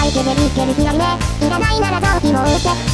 イケで見つける気合いね。いらないなら臓器も売って